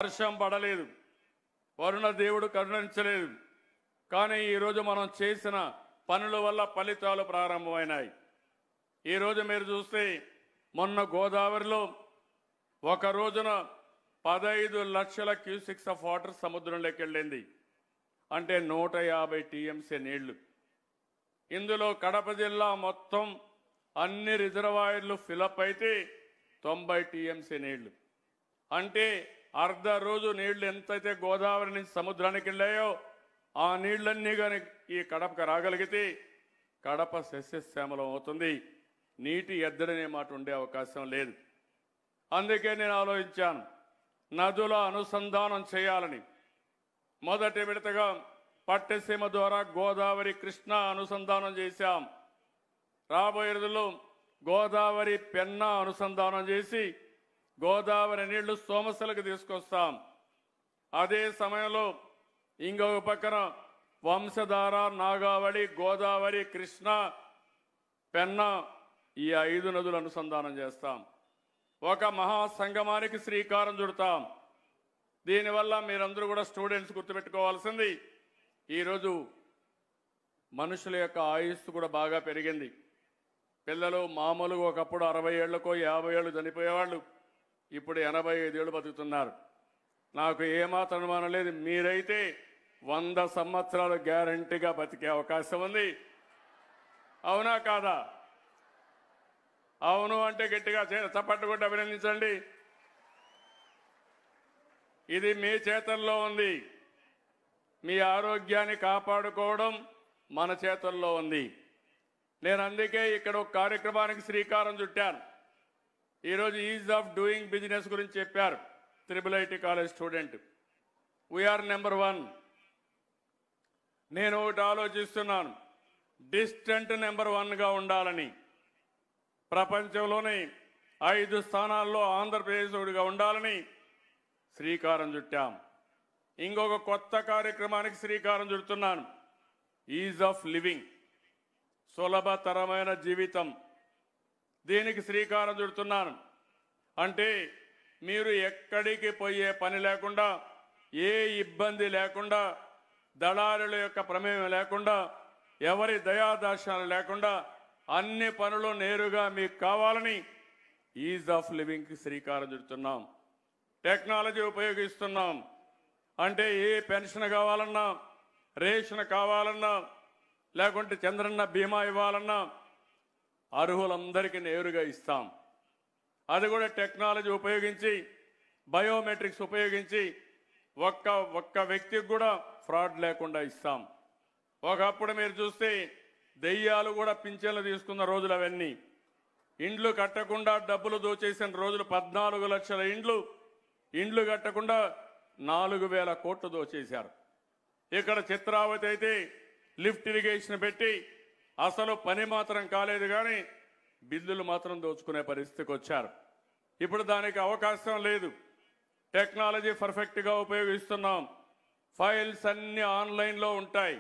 వర్షం పడలేదు, వరుణ దేవుడు కరుణించలేదు. కానీ ఈరోజు మనం చేసిన పనుల వల్ల ఫలితాలు ప్రారంభమైనాయి. ఈరోజు మీరు చూస్తే మొన్న గోదావరిలో ఒక రోజున 15 లక్షల క్యూసిక్స్ ఆఫ్ వాటర్ సముద్రంలోకి వెళ్ళింది. అంటే 150 టీఎంసీ నీళ్లు. ఇందులో కడప జిల్లా మొత్తం అన్ని రిజర్వాయర్లు ఫిలప్ అయితే 90 టీఎంసీ నీళ్లు. అంటే అర్ధ రోజు నీళ్లు ఎంతైతే గోదావరి నుంచి సముద్రానికి వెళ్ళాయో ఆ నీళ్లన్నీ కానీ ఈ కడపకు రాగలిగితే కడప సస్యశ్యామలం అవుతుంది. నీటి ఎద్దడనే మాట ఉండే అవకాశం లేదు. అందుకే నేను ఆలోచించాను, నదుల అనుసంధానం చేయాలని. మొదటి విడతగా పట్టసీమ ద్వారా గోదావరి కృష్ణ అనుసంధానం చేశాం. రాబోయే రోజుల్లో గోదావరి పెన్నా అనుసంధానం చేసి గోదావరి నీళ్లు సోమశలకు తీసుకొస్తాం. అదే సమయంలో ఇంకొక పక్కన వంశధార, నాగావళి, గోదావరి, కృష్ణ, పెన్నా ఈ 5 నదులు అనుసంధానం చేస్తాం. ఒక మహాసంగమానికి శ్రీకారం చుడతాం. దీనివల్ల మీరందరూ కూడా స్టూడెంట్స్ గుర్తుపెట్టుకోవాల్సింది, ఈరోజు మనుషుల యొక్క ఆయుస్సు కూడా బాగా పెరిగింది. పిల్లలు మామూలుగా ఒకప్పుడు 60 ఏళ్లకో 50 ఏళ్ళు చనిపోయేవాళ్ళు, ఇప్పుడు 85 ఏళ్ళు బతుకుతున్నారు. నాకు ఏమాత్రం అనుమానం లేదు, మీరైతే 100 సంవత్సరాలు గ్యారంటీగా బతికే అవకాశం ఉంది. అవునా కాదా? అవును అంటే గట్టిగా చప్పట్లు కొట్టి అభినందించండి. ఇది మీ చేతుల్లో ఉంది. మీ ఆరోగ్యాన్ని కాపాడుకోవడం మన చేతుల్లో ఉంది. నేను అందుకే ఇక్కడ ఒక కార్యక్రమానికి శ్రీకారం చుట్టాను. ఈరోజు ఈజ్ ఆఫ్ డూయింగ్ బిజినెస్ గురించి చెప్పారు IIIT college student. We are number 1. నేను ఒకటి ఆలోచిస్తున్నాను, డిస్టెంట్ నెంబర్ 1గా ఉండాలని. ప్రపంచంలోనే 5 స్థానాల్లో ఆంధ్రప్రదేశ్ ఒకటిగా ఉండాలని శ్రీకారం చుట్టాం. ఇంకొక కొత్త కార్యక్రమానికి శ్రీకారం చుడుతున్నాను, ఈజ్ ఆఫ్ లివింగ్, సులభతరమైన జీవితం. దీనికి శ్రీకారం చుడుతున్నాను. అంటే మీరు ఎక్కడికి పోయే పని లేకుండా, ఏ ఇబ్బంది లేకుండా, దళారుల యొక్క ప్రమేయం లేకుండా, ఎవరి దయాదాక్షాలు లేకుండా అన్ని పనులు నేరుగా మీకు కావాలని ఈజ్ ఆఫ్ లివింగ్కి శ్రీకారం చుడుతున్నాం. టెక్నాలజీ ఉపయోగిస్తున్నాం. అంటే ఏ పెన్షన్ కావాలన్నా, రేషన్ కావాలన్నా, లేకుంటే చంద్రన్న బీమా ఇవ్వాలన్నా అర్హులందరికీ నేరుగా ఇస్తాం. అది కూడా టెక్నాలజీ ఉపయోగించి, బయోమెట్రిక్స్ ఉపయోగించి ఒక్క వ్యక్తికి కూడా ఫ్రాడ్ లేకుండా ఇస్తాం. ఒకప్పుడు మీరు చూస్తే దెయ్యాలు కూడా పింఛన్లు తీసుకున్న రోజులు అవన్నీ. ఇండ్లు కట్టకుండా డబ్బులు దోచేసిన రోజులు. 14 లక్షల ఇండ్లు కట్టకుండా 4,000 కోట్లు దోచేశారు. ఇక్కడ చిత్రావతి అయితే లిఫ్ట్ ఇరిగేషన్ పెట్టి అసలు పని మాత్రం కాలేదు, కానీ బిల్లులు మాత్రం దోచుకునే పరిస్థితికి వచ్చారు. ఇప్పుడు దానికి అవకాశం లేదు. టెక్నాలజీ పర్ఫెక్ట్గా ఉపయోగిస్తున్నాం. ఫైల్స్ అన్ని ఆన్లైన్లో ఉంటాయి.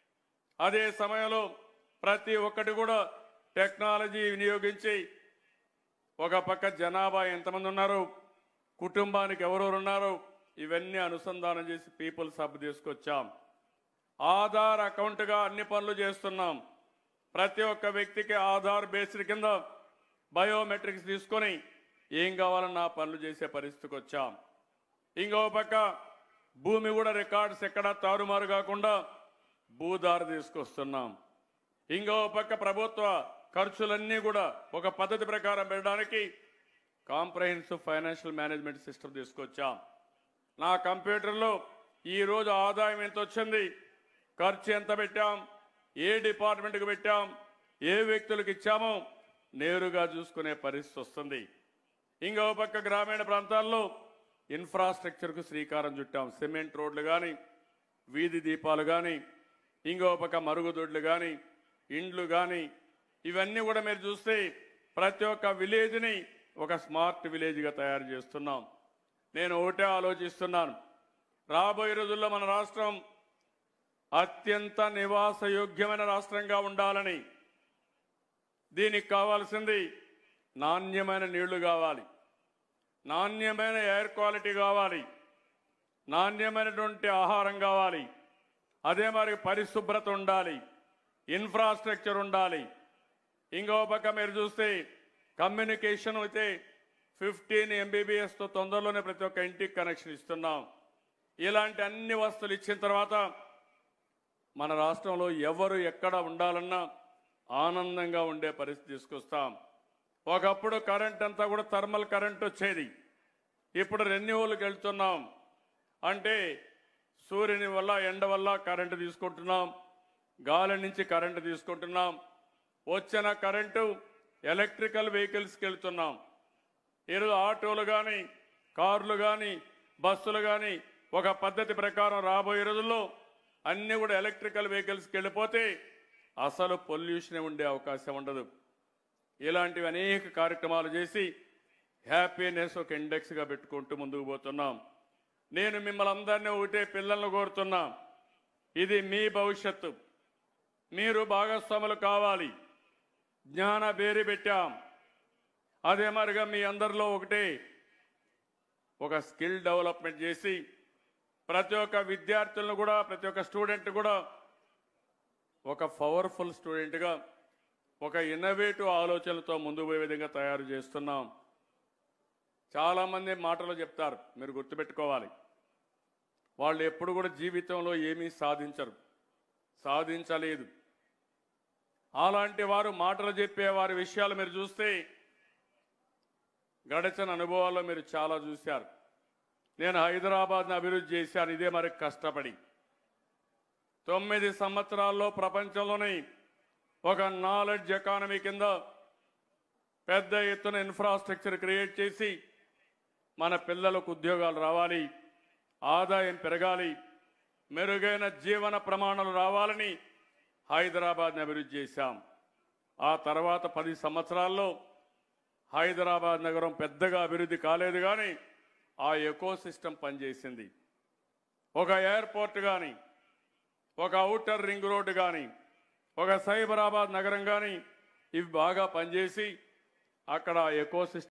అదే సమయంలో ప్రతి ఒక్కటి కూడా టెక్నాలజీ వినియోగించి, ఒక పక్క జనాభా ఎంతమంది ఉన్నారు, కుటుంబానికి ఎవరెవరు ఉన్నారు, ఇవన్నీ అనుసంధానం చేసి పీపుల్స్ హబ్ తీసుకొచ్చాం. ఆధార్ అకౌంట్గా అన్ని పనులు చేస్తున్నాం. ప్రతి ఒక్క వ్యక్తికి ఆధార్ బేస్డ్ కింద బయోమెట్రిక్స్ తీసుకొని ఏం కావాలన్నా పనులు చేసే పరిస్థితికి వచ్చాం. ఇంకో పక్క భూమి కూడా రికార్డ్స్ ఎక్కడా తారుమారు కాకుండా భూదారు తీసుకొస్తున్నాం. ఇంకో పక్క ప్రభుత్వ ఖర్చులన్నీ కూడా ఒక పద్ధతి ప్రకారం పెట్టడానికి కాంప్రహెన్సివ్ ఫైనాన్షియల్ మేనేజ్మెంట్ సిస్టమ్ తీసుకొచ్చాం. నా కంప్యూటర్లో ఈరోజు ఆదాయం ఎంత వచ్చింది, ఖర్చు ఎంత పెట్టాం, ఏ డిపార్ట్మెంట్కి పెట్టాం, ఏ వ్యక్తులకు ఇచ్చామో నేరుగా చూసుకునే పరిస్థితి వస్తుంది. ఇంకో పక్క గ్రామీణ ప్రాంతాల్లో ఇన్ఫ్రాస్ట్రక్చర్కు శ్రీకారం చుట్టాం. సిమెంట్ రోడ్లు కానీ, వీధి దీపాలు కానీ, ఇంకో పక్క మరుగుదొడ్లు కానీ, ఇండ్లు కానీ, ఇవన్నీ కూడా మీరు చూస్తే ప్రతి ఒక్క విలేజ్ని ఒక స్మార్ట్ విలేజ్గా తయారు చేస్తున్నాం. నేను ఒకటే ఆలోచిస్తున్నాను, రాబోయే రోజుల్లో మన రాష్ట్రం అత్యంత నివాసయోగ్యమైన రాష్ట్రంగా ఉండాలని. దీనికి కావాల్సింది నాణ్యమైన నీళ్లు కావాలి, నాణ్యమైన ఎయిర్ క్వాలిటీ కావాలి, నాణ్యమైనటువంటి ఆహారం కావాలి, అదే మరి పరిశుభ్రత ఉండాలి, ఇన్ఫ్రాస్ట్రక్చర్ ఉండాలి. ఇంకో పక్క మీరు చూస్తే కమ్యూనికేషన్ అయితే 15 MBBSతో తొందరలోనే ప్రతి ఒక్క ఇంటికి కనెక్షన్ ఇస్తున్నాం. ఇలాంటి అన్ని వస్తువులు ఇచ్చిన తర్వాత మన రాష్ట్రంలో ఎవరు ఎక్కడ ఉండాలన్నా ఆనందంగా ఉండే పరిస్థితి తీసుకొస్తాం. ఒకప్పుడు కరెంట్ అంతా కూడా థర్మల్ కరెంట్ వచ్చేది, ఇప్పుడు రెన్యూవల్కి వెళ్తున్నాం. అంటే సూర్యుని వల్ల ఎండ వల్ల కరెంటు తీసుకుంటున్నాం, గాలి నుంచి కరెంటు తీసుకుంటున్నాం. వచ్చిన కరెంటు ఎలక్ట్రికల్ వెహికల్స్కి వెళ్తున్నాం. ఈరోజు ఆటోలు కానీ, కార్లు కానీ, బస్సులు కానీ ఒక పద్ధతి ప్రకారం రాబోయే రోజుల్లో అన్నీ కూడా ఎలక్ట్రికల్ వెహికల్స్కి వెళ్ళిపోతే అసలు పొల్యూషన్ ఉండే అవకాశం ఉండదు. ఇలాంటివి అనేక కార్యక్రమాలు చేసి హ్యాపీనెస్ ఒక ఇండెక్స్గా పెట్టుకుంటూ ముందుకు పోతున్నాం. నేను మిమ్మల్ని అందరినీ ఒకటే పిల్లలను కోరుతున్నా, ఇది మీ భవిష్యత్తు, మీరు భాగస్వాములు కావాలి. జ్ఞాన బేరి పెట్టాం, అదే మరిగా మీ అందరిలో ఒకటే ఒక స్కిల్ డెవలప్మెంట్ చేసి ప్రతి ఒక్క విద్యార్థులను కూడా, ప్రతి ఒక్క స్టూడెంట్ కూడా ఒక పవర్ఫుల్ స్టూడెంట్గా, ఒక ఇన్నోవేటివ్ ఆలోచనలతో ముందుకు పోయే విధంగా తయారు చేస్తున్నాం. చాలామంది మాటలు చెప్తారు, మీరు గుర్తుపెట్టుకోవాలి, వాళ్ళు ఎప్పుడు కూడా జీవితంలో ఏమీ సాధించరు, సాధించలేదు. అలాంటి వారు మాటలు చెప్పే వారి విషయాలు మీరు చూస్తే గడిచిన అనుభవాల్లో మీరు చాలా చూశారు. నేను హైదరాబాద్ని అభివృద్ధి చేశాను ఇదే మరి కష్టపడి. 9 సంవత్సరాల్లో ప్రపంచంలోనే ఒక నాలెడ్జ్ ఎకానమీ కింద పెద్ద ఎత్తున ఇన్ఫ్రాస్ట్రక్చర్ క్రియేట్ చేసి మన పిల్లలకు ఉద్యోగాలు రావాలి, ఆదాయం పెరగాలి, మెరుగైన జీవన ప్రమాణాలు రావాలని హైదరాబాద్ని అభివృద్ధి చేశాం. ఆ తర్వాత 10 సంవత్సరాల్లో హైదరాబాద్ నగరం పెద్దగా అభివృద్ధి కాలేదు, కానీ ఆ ఎకో సిస్టమ్ పనిచేసింది. ఒక ఎయిర్పోర్ట్ కానీ, ఒక ఔటర్ రింగ్ రోడ్డు కానీ, ఒక సైబరాబాద్ నగరం కానీ ఇవి బాగా పనిచేసి అక్కడ ఎకో సిస్టమ్